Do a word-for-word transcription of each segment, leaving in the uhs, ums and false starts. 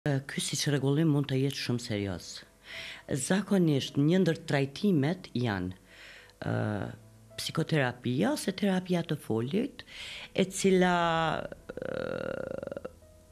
Ky si që rregullim mund të jetë shumë serioz. Zakonisht një ndër trajtimet janë uh, psikoterapia ose terapia të folit, e cila uh,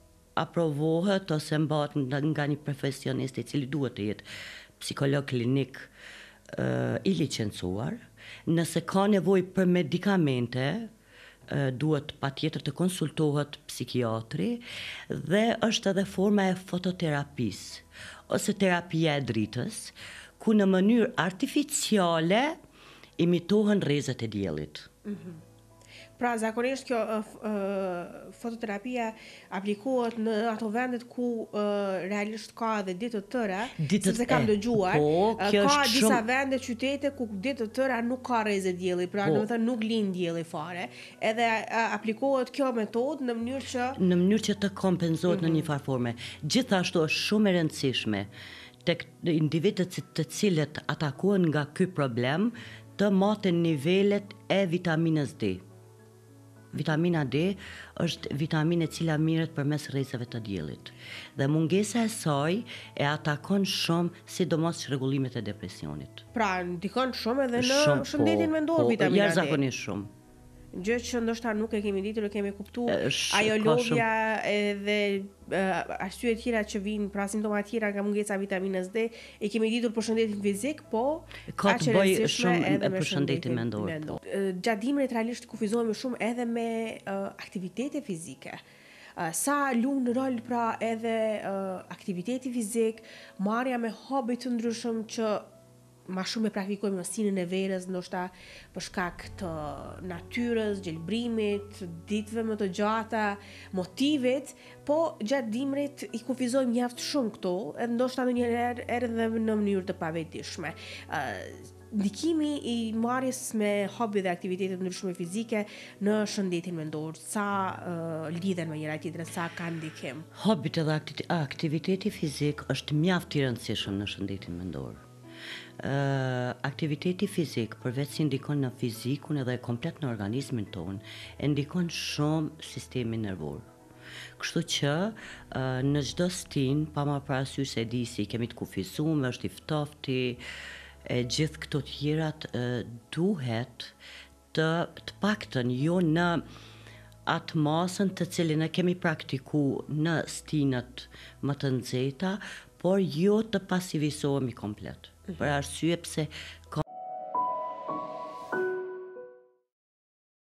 aprovohet ose mbahet nga një profesionist i cili duhet të jetë psikolog klinik uh, i licencuar. Nëse ka nevojë për medikamente, duhet patjetër të konsultohet psikiatri, dhe është edhe forma e fototerapisë ose terapia e dritës, ku në mënyrë artificiale imitohen rrezet e diellit. Mm-hmm. Pra, zakonisht kjo uh, uh, fototerapia aplikohet në ato vendet ku uh, realisht ka edhe ditë të tëra, sepse kam dëgjuar, po, uh, ka disa shumë... vende, qytete ku ditë të tëra nuk ka rrezet dielli, pra po. Në më thënë nuk lind dielli fare, edhe uh, aplikohet kjo metodë në mënyrë që në mënyrë që të kompenzohet mm-hmm. në një farë forme. Gjithashtu është shumë e rëndësishme tek individët të cilët atakohen nga ky problem të maten nivelet e vitaminës D. Vitamina D është vitaminë e cila mirret përmes rrezeve të diellit. Dhe mungesa e saj e atakon shumë sidomos rregullimet e depresionit. Pra, ndikon shumë edhe në shumë, shëndetin po, mendor po, vitamina D. Jashtëzakonisht shumë. Gjë që ndoshta nuk e kemi ditur, e kemi kuptuar. Sh, ajo lodhja edhe uh, arsye tjera që vijnë, pra simptoma tjera nga mungesa e vitaminës D, e kemi ditur për shëndetin fizik, po ka të bëjë shumë edhe me shëndetin mendor. mendor. Gjatë dimrit realisht kufizohemi shumë edhe me uh, aktivitete fizike. Uh, sa lunë rol pra edhe uh, aktiviteti fizik, marrja me hobi të ndryshëm që ma shumë e praktikojmë në sinën e verës, ndoshta për shkak të natyrës, gjelbrimit, ditëve më të gjata, motivit, po gjatë dimrit i kufizojmë mjaft shumë këto, edhe ndoshta ndonjëherë edhe në mënyrë të pavetishme. Uh, Ndikimi i marrjes me hobi dhe aktivitete ndryshme fizike në shëndetin mendor, sa uh, lidhen me njëra tjetrën, sa ka ndikim? Hobit edhe aktiviteti fizik është mjaft i rëndësishëm në shëndetin mendor. Uh, aktiviteti fizik, përveç si ndikon në fizikun edhe komplet në organizmin ton, e ndikon shumë sistemin nervor. Kështu që uh, në çdo stin, pa marrë parasysh se di si kemi të kufizuar, është i ftofti, e gjithë këto tjerat uh, duhet të, të paktën jo në atë masën të cilin e kemi praktiku në stinët më të nxehta, por jo të pasivizohemi komplet. Për arsye pse ka